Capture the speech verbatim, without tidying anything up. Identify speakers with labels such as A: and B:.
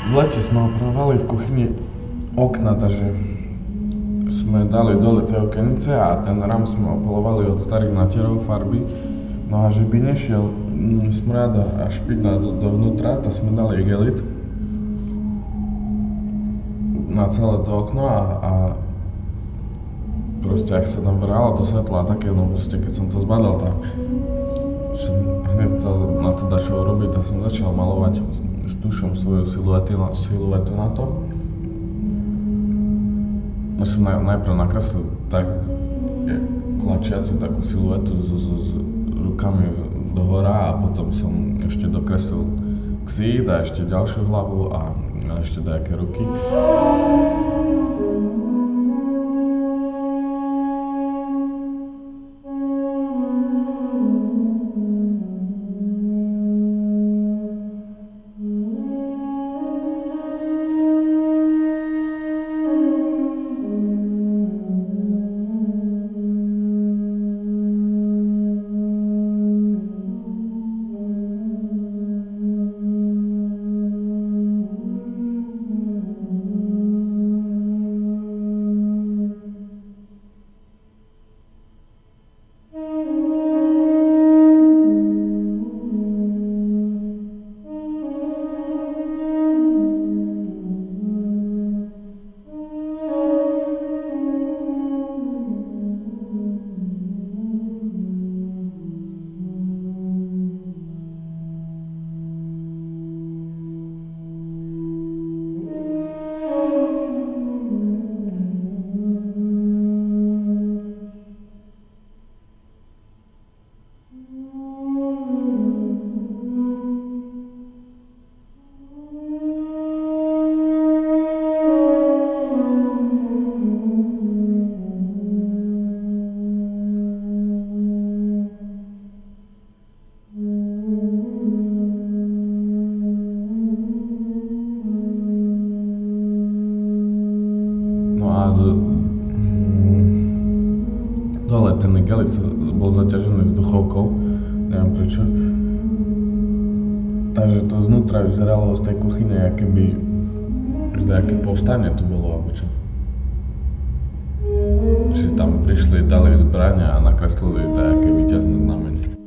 A: v lete sme opravovali v kuchyni okna, takže sme dali dole tie okenice a ten rám sme opolovali od starých natierov farby. No a že by nešiel smrad a špina do, dovnútra, to sme dali igelit na celé to okno a, a proste ak sa tam vralo to svetlo a také, no proste keď som to zbadal, tak som hneď chcel na to dať čo urobiť, tak som začal malovať s tušom svoju siluetu na, siluetu na to. Ja som naj, najprv nakreslil tak klačiacu takú siluetu s, s, s rukami dohora a potom som ešte dokreslil ksít a ešte ďalšiu hlavu a, a ešte nejaké ruky. A dole ten igelit bol zaťažený vzduchovkou, neviem prečo. Takže to znútra vyzeralo z tej kuchyne, aké by že nejaké povstanie tu bolo, alebo čo. Čiže tam prišli, dali zbraň a nakreslili nejaké víťazné znamenie.